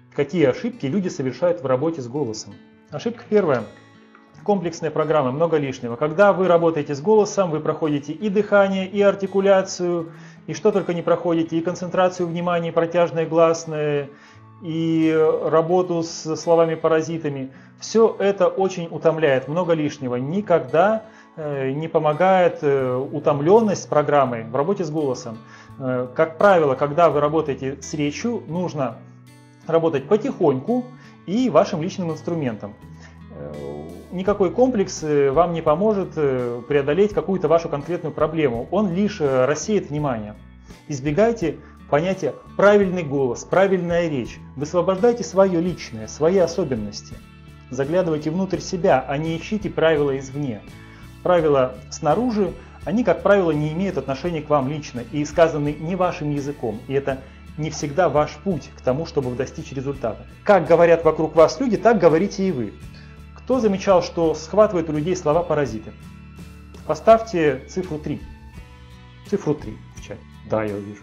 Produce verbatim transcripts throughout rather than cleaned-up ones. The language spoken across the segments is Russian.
какие ошибки люди совершают в работе с голосом. Ошибка первая. Комплексные программы, много лишнего. Когда вы работаете с голосом, вы проходите и дыхание, и артикуляцию, и что только не проходите, и концентрацию внимания, и протяжные гласные, и работу с словами-паразитами. Все это очень утомляет, много лишнего. Никогда не помогает утомленность программы в работе с голосом. Как правило, когда вы работаете с речью, нужно работать потихоньку и вашим личным инструментом. Никакой комплекс вам не поможет преодолеть какую-то вашу конкретную проблему. Он лишь рассеет внимание. Избегайте понятия правильный голос, правильная речь. Высвобождайте свое личное, свои особенности. Заглядывайте внутрь себя, а не ищите правила извне. Правила снаружи, они, как правило, не имеют отношения к вам лично и сказаны не вашим языком. И это не всегда ваш путь к тому, чтобы достичь результата. Как говорят вокруг вас люди, так говорите и вы. Кто замечал, что схватывает у людей слова-паразиты? Поставьте цифру три. Цифру три в чате. Да, я увижу.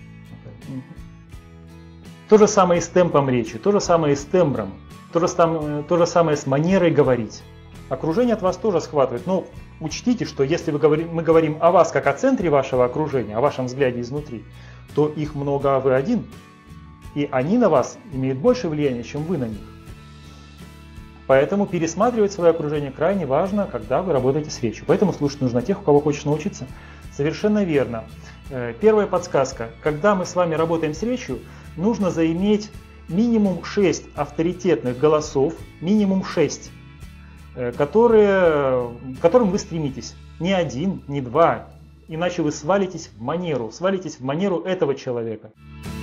То же самое и с темпом речи, то же самое и с тембром, то же, там, то же самое с манерой говорить. Окружение от вас тоже схватывает. Но учтите, что если вы говорим, мы говорим о вас как о центре вашего окружения, о вашем взгляде изнутри, то их много, а вы один. И они на вас имеют больше влияния, чем вы на них. Поэтому пересматривать свое окружение крайне важно, когда вы работаете с речью. Поэтому слушать нужно тех, у кого хочешь научиться. Совершенно верно. Первая подсказка. Когда мы с вами работаем с речью, нужно заиметь минимум шесть авторитетных голосов, минимум шесть, которые, к которым вы стремитесь. Не один, не два, иначе вы свалитесь в манеру, свалитесь в манеру этого человека.